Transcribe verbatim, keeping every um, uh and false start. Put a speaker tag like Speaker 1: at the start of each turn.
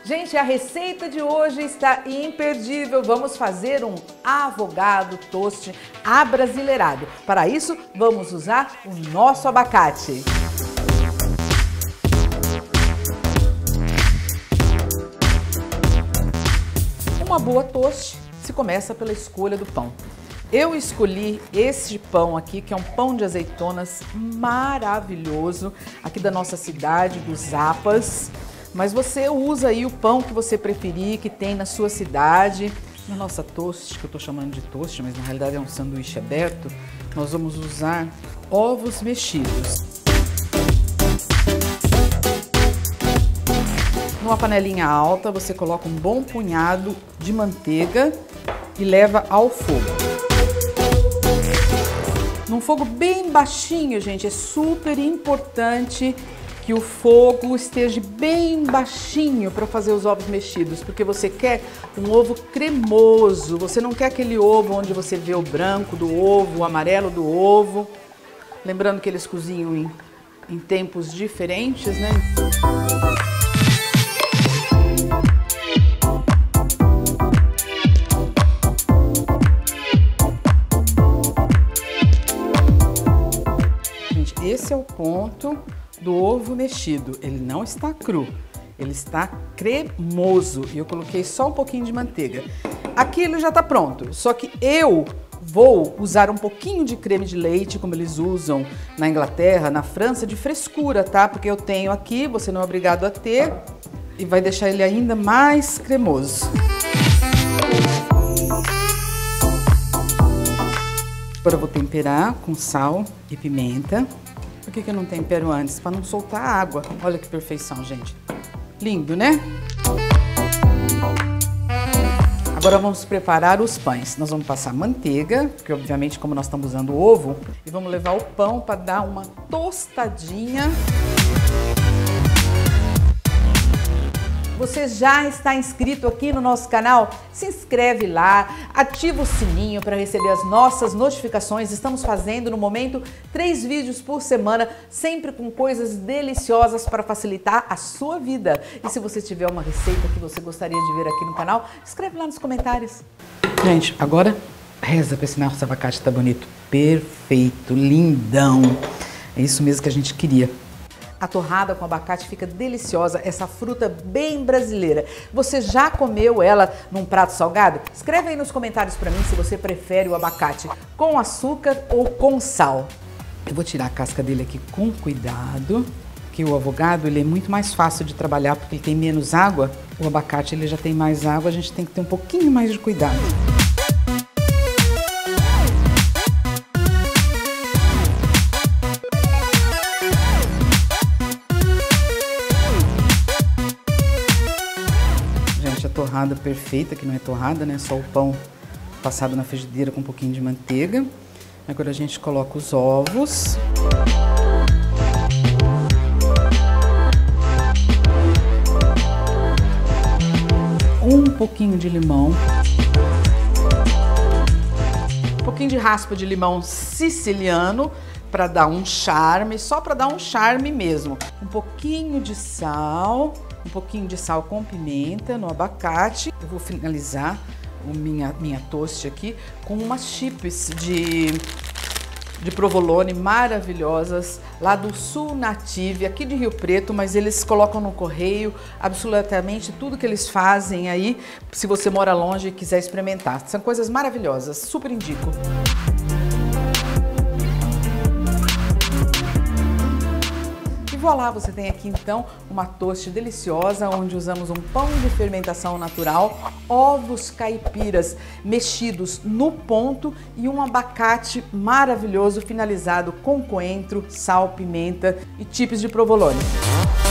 Speaker 1: Gente, a receita de hoje está imperdível. Vamos fazer um avogado toast abrasileirado. Para isso, vamos usar o nosso abacate. Uma boa toast se começa pela escolha do pão. Eu escolhi esse pão aqui, que é um pão de azeitonas maravilhoso, aqui da nossa cidade, dos Zapas. Mas você usa aí o pão que você preferir, que tem na sua cidade. Na nossa toast, que eu tô chamando de toast, mas na realidade é um sanduíche aberto, nós vamos usar ovos mexidos. Numa panelinha alta, você coloca um bom punhado de manteiga e leva ao fogo. Num fogo bem baixinho, gente, é super importante que o fogo esteja bem baixinho para fazer os ovos mexidos, porque você quer um ovo cremoso, você não quer aquele ovo onde você vê o branco do ovo, o amarelo do ovo. Lembrando que eles cozinham em, em tempos diferentes, né? Gente, esse é o ponto do ovo mexido. Ele não está cru, ele está cremoso e eu coloquei só um pouquinho de manteiga. Aqui ele já está pronto, só que eu vou usar um pouquinho de creme de leite, como eles usam na Inglaterra, na França, de frescura, tá? Porque eu tenho aqui, você não é obrigado a ter, e vai deixar ele ainda mais cremoso. Agora eu vou temperar com sal e pimenta. Por que que eu não tempero antes? Para não soltar água. Olha que perfeição, gente. Lindo, né? Agora vamos preparar os pães. Nós vamos passar manteiga, porque obviamente como nós estamos usando ovo, e vamos levar o pão para dar uma tostadinha. Você já está inscrito aqui no nosso canal? Se inscreve lá, ativa o sininho para receber as nossas notificações. Estamos fazendo no momento três vídeos por semana, sempre com coisas deliciosas para facilitar a sua vida. E se você tiver uma receita que você gostaria de ver aqui no canal, escreve lá nos comentários. Gente, agora reza para esse nosso abacate tá bonito. Perfeito, lindão. É isso mesmo que a gente queria. A torrada com abacate fica deliciosa, essa fruta bem brasileira. Você já comeu ela num prato salgado? Escreve aí nos comentários para mim se você prefere o abacate com açúcar ou com sal. Eu vou tirar a casca dele aqui com cuidado, que o avogado ele é muito mais fácil de trabalhar porque ele tem menos água. O abacate ele já tem mais água, a gente tem que ter um pouquinho mais de cuidado. A torrada perfeita, que não é torrada, né? Só o pão passado na frigideira com um pouquinho de manteiga. Agora a gente coloca os ovos. Um pouquinho de limão. Um pouquinho de raspa de limão siciliano para dar um charme, só para dar um charme mesmo. Um pouquinho de sal. Um pouquinho de sal com pimenta no abacate. Eu vou finalizar o minha, minha toast aqui com umas chips de, de provolone maravilhosas lá do Sul Native, aqui de Rio Preto, mas eles colocam no correio absolutamente tudo que eles fazem aí, se você mora longe e quiser experimentar. São coisas maravilhosas, super indico. Voilá, você tem aqui então uma toast deliciosa, onde usamos um pão de fermentação natural, ovos caipiras mexidos no ponto e um abacate maravilhoso finalizado com coentro, sal, pimenta e chips de provolone.